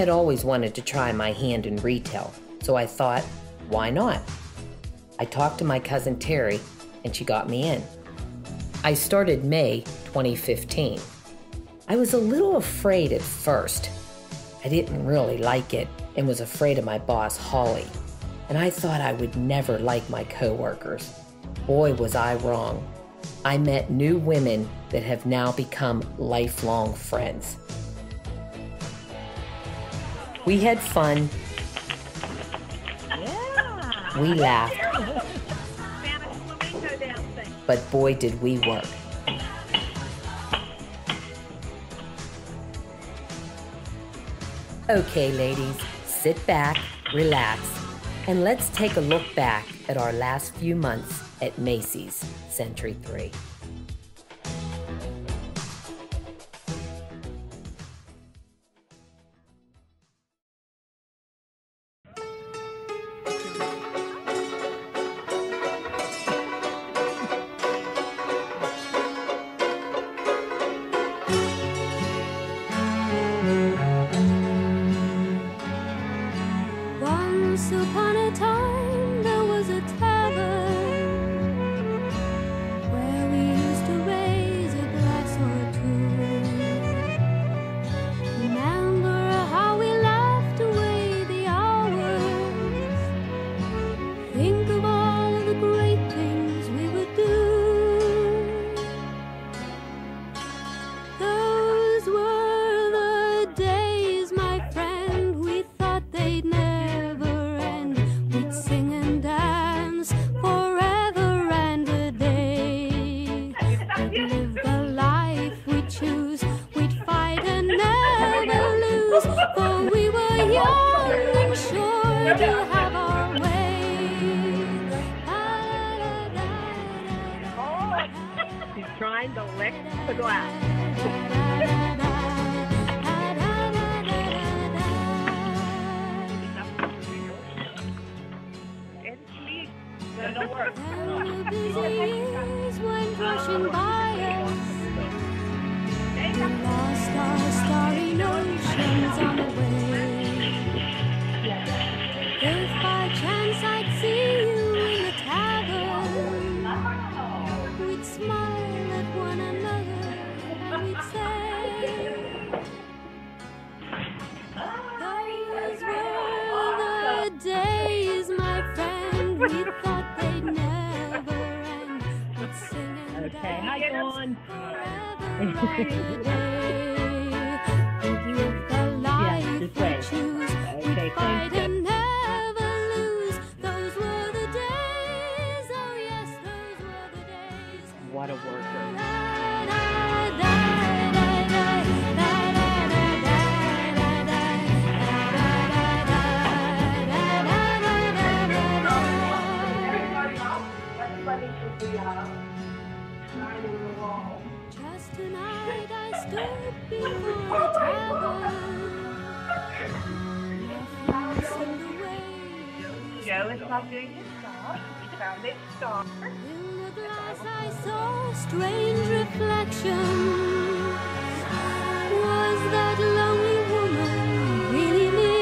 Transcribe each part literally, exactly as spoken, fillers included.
had always wanted to try my hand in retail, so I thought, why not? I talked to my cousin Terry, and she got me in. I started May twenty fifteen. I was a little afraid at first. I didn't really like it and was afraid of my boss, Holly, and I thought I would never like my coworkers. Boy, was I wrong. I met new women that have now become lifelong friends. We had fun. Yeah. We laughed. But boy, did we work. Okay, ladies, sit back, relax, and let's take a look back at our last few months at Macy's Century three. Once upon a time there was a tavern where we used to raise a glass or two. Remember how we laughed away the hours? Think of all of the great things we would do. Those were the days, my friend, we thought they'd never. For we were young and sure to have our way. She's trying to lick the glass. It's sweet. It'll work. And the busy years went rushing by us. We lost our starry notions on the way. If by chance I'd see you in the tavern, we'd smile at one another and we'd say, those were the days, my friend, we thought they'd never end. We'd sing and Okay, how dance you doing? forever and a day. Thinking of the life we choose, we'd fight and never lose. Those were the days, oh yes, those were the days. What a worker. Just tonight I stood before the tavern. Joe is not doing his job. He found it star. In the glass I saw strange reflections. Was that lonely woman really me?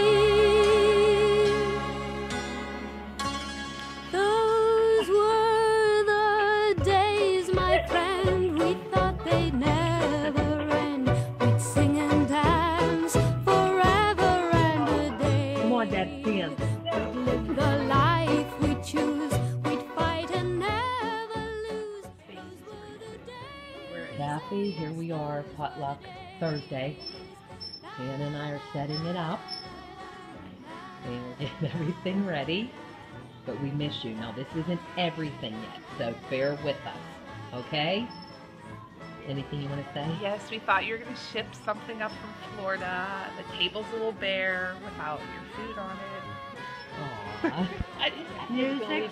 Those were the days, my friend, we thought they'd never end. We'd sing and dance forever and a day. Come on, Dad, stand. Live the life we choose, we'd fight and never lose. Those were the days. Kathy, here we are, potluck Thursday. Ann and I are setting it up. And we're getting everything ready. But we miss you. Now, this isn't everything yet, so bear with us, okay? Anything you want to say? Yes, we thought you were going to ship something up from Florida. The table's a little bare without your food on it. Aww. Music.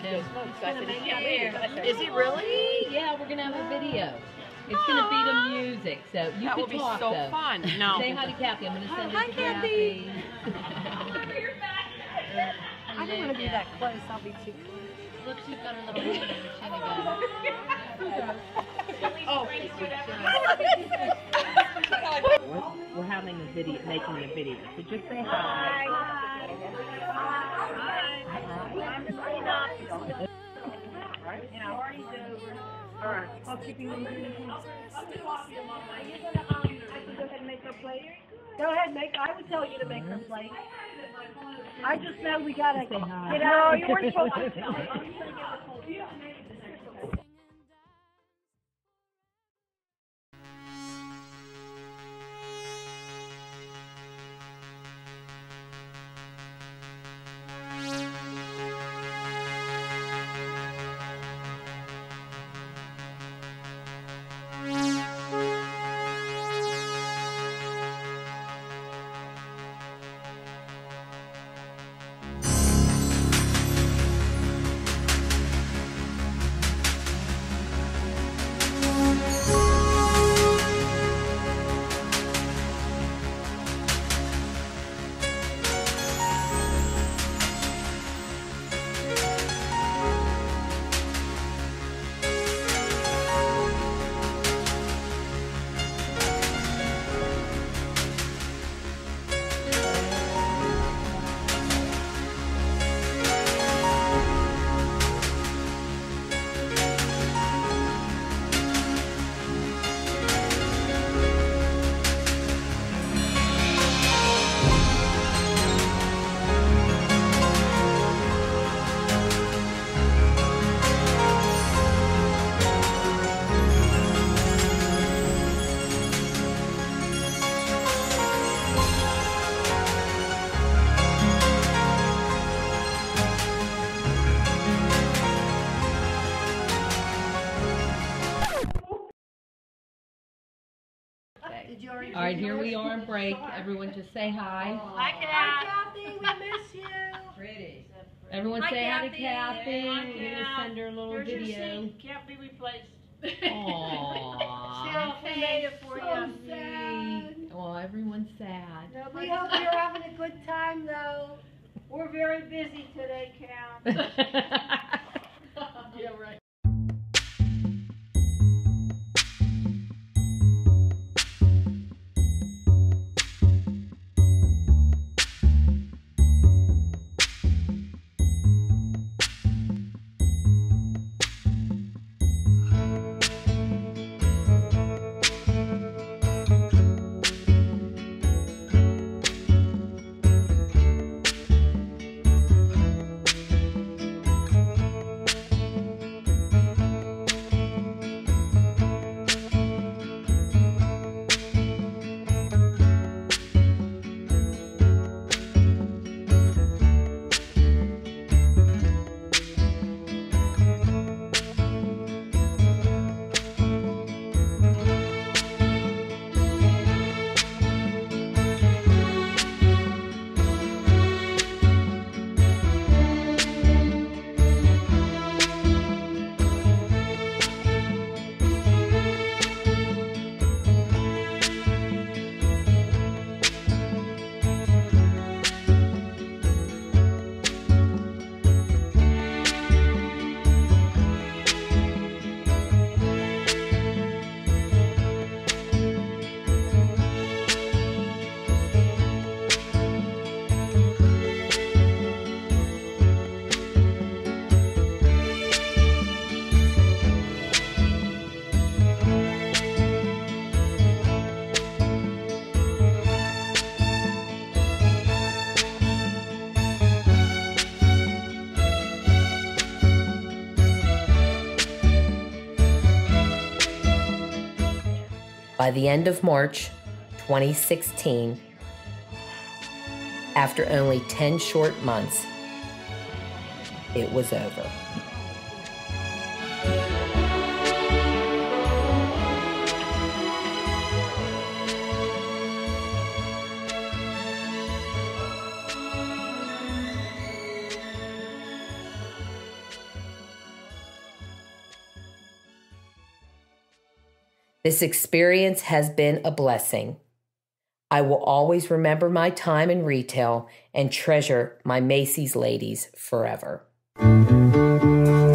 Is it really? Yeah, we're going to have a video. It's going to be the music, so you That can will be talk, so though. fun. No. Say hi to Kathy. I'm going to send Hi, it to Kathy. Kathy. I don't want to be that close. I'll be too close. Look, she's got her little hand in her chin again. Oh, we're, we're having filming a video, making a video. So just say hi. All right. Housekeeping. Go ahead and make her plate. Go ahead, make. I would tell you to make her plate. I just know we gotta Say hi. You know, you weren't supposed to. All right, here we are on break. Everyone just say hi. Hi, Kathy. We miss you. Pretty. Everyone Hi, say hi to Kathy. Kathy. Hi, We're going to Kat. send her a little Here's your video. seat. Can't be replaced. Aww. We made it for you. Sad. Oh, everyone's sad. No, we hope you're having a good time, though. We're very busy today, Kat. Yeah, right. By the end of March twenty sixteen, after only ten short months, it was over. This experience has been a blessing. I will always remember my time in retail and treasure my Macy's ladies forever.